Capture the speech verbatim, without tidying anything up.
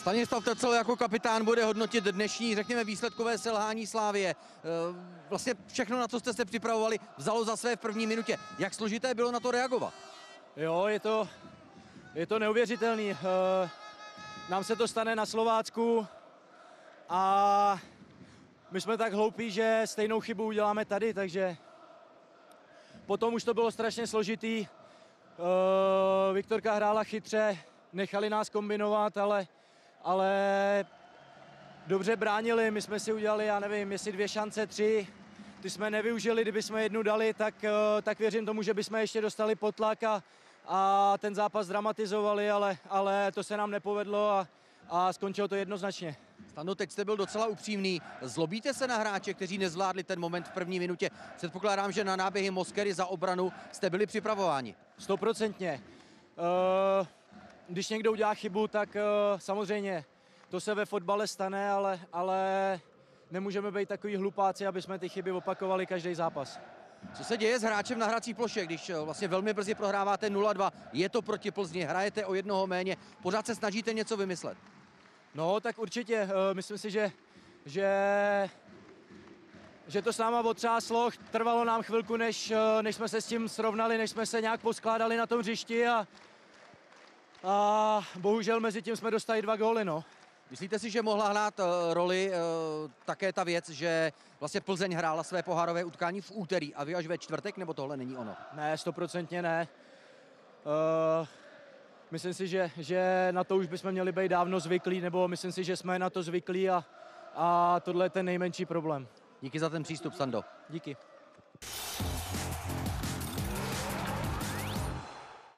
Stanislav Tecel jako kapitán bude hodnotit dnešní, řekněme, výsledkové selhání Slavie. Vlastně všechno, na co jste se připravovali, vzalo za své v první minutě. Jak složité bylo na to reagovat? Jo, je to, je to neuvěřitelný. Nám se to stane na Slovácku a my jsme tak hloupí, že stejnou chybu uděláme tady, takže potom už to bylo strašně složitý. Viktorka hrála chytře, nechali nás kombinovat, ale, ale dobře bránili. My jsme si udělali, já nevím, jestli dvě šance, tři. Ty jsme nevyužili, kdyby jsme jednu dali, tak, tak věřím tomu, že bychom ještě dostali potlak a, a ten zápas dramatizovali, ale, ale to se nám nepovedlo a, a skončilo to jednoznačně. Stando, teď jste byl docela upřímný. Zlobíte se na hráče, kteří nezvládli ten moment v první minutě? Předpokládám, že na náběhy Moskery za obranu jste byli připravováni. Stoprocentně. Když někdo udělá chybu, tak samozřejmě to se ve fotbale stane, ale, ale nemůžeme být takový hlupáci, aby jsme ty chyby opakovali každý zápas. Co se děje s hráčem na hrací ploše, když vlastně velmi brzy prohráváte nula dva, je to proti Plzni, hrajete o jednoho méně, pořád se snažíte něco vymyslet? No, tak určitě. Myslím si, že, že, že to s náma otřáslo. Trvalo nám chvilku, než, než jsme se s tím srovnali, než jsme se nějak poskládali na tom hřišti a, a bohužel mezi tím jsme dostali dva góly, no. Myslíte si, že mohla hrát uh, roli uh, také ta věc, že vlastně Plzeň hrála své pohárové utkání v úterý a vy až ve čtvrtek, nebo tohle není ono? Ne, stoprocentně ne. Uh, myslím si, že, že na to už bychom měli být dávno zvyklí, nebo myslím si, že jsme na to zvyklí a, a tohle je ten nejmenší problém. Díky za ten přístup, Stando. Díky.